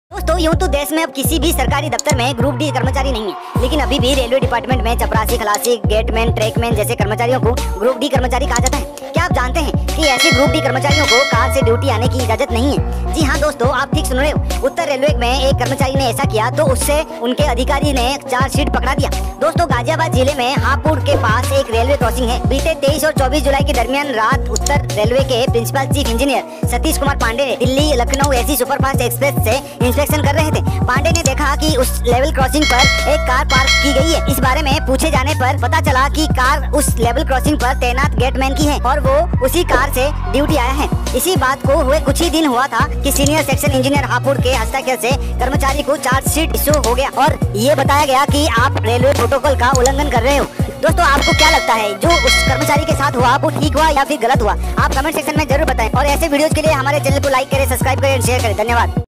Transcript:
दोस्तों यूँ तो देश में अब किसी भी सरकारी दफ्तर में ग्रुप डी कर्मचारी नहीं है, लेकिन अभी भी रेलवे डिपार्टमेंट में चपरासी, खलासी, गेटमैन, ट्रैकमैन जैसे कर्मचारियों को ग्रुप डी कर्मचारी कहा जाता है। क्या आप जानते हैं कि ऐसे ग्रुप डी कर्मचारियों को कार से ड्यूटी आने की इजाजत नहीं है? जी हाँ दोस्तों, आप ठीक सुन रहे हो। उत्तर रेलवे में एक कर्मचारी ने ऐसा किया तो उससे उनके अधिकारी ने चार्जशीट पकड़ा दिया। दोस्तों गाजियाबाद जिले में हापुड़ के पास एक रेलवे क्रॉसिंग है। बीते 23 और 24 जुलाई के दरमियान रात उत्तर रेलवे के principal chief engineer Satish Kumar Pandey ने Delhi Lucknow AC superfast express से इंस्पेक्शन कर रहे थे। पांडे ने देखा कि उस लेवल क्रॉसिंग पर एक कार पार्क की गई है। इस बारे में पूछे जाने पर पता चला कि कार उस लेवल क्रॉसिंग पर तैनात गेटमैन की है और वो उसी कार से ड्यूटी आया है। इसी बात को हुए कुछ ही दिन हुआ था कि सीनियर सेक्शन इंजीनियर हापुड़ के हस्ताक्षर से कर्मचारी को चार्जशीट इशू हो गया और ये बताया गया कि आप रेलवे प्रोटोकॉल का उल्लंघन कर रहे हो। दोस्तों आपको क्या लगता है जो उस कर्मचारी के साथ हुआ वो ठीक हुआ या फिर गलत हुआ? आप कमेंट सेक्शन में जरूर बताएं और ऐसे वीडियोस के लिए हमारे चैनल को लाइक करें, सब्सक्राइब करें, शेयर करें। धन्यवाद।